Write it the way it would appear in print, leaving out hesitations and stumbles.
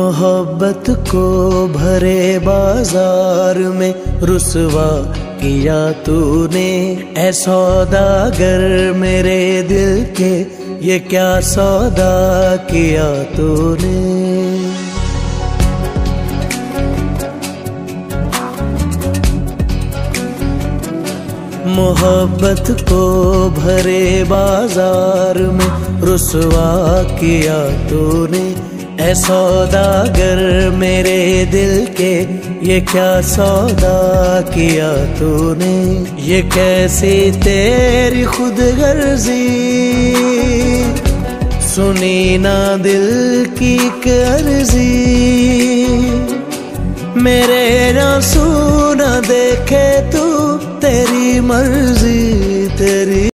मोहब्बत को भरे बाजार में रुसवा किया तूने, ऐ सौदागर मेरे दिल के ये क्या सौदा किया तूने। मोहब्बत को भरे बाजार में रुसवा किया तूने, ऐ सौदागर मेरे दिल के ये क्या सौदा किया तूने। ये कैसी तेरी खुदगर्जी, सुनी ना दिल की अर्जी, मेरे आंसू न देखे तू, तेरी मर्जी तेरी